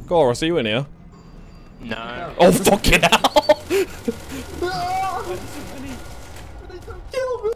Korus, are you in here? No. Oh, fucking hell! Kill me!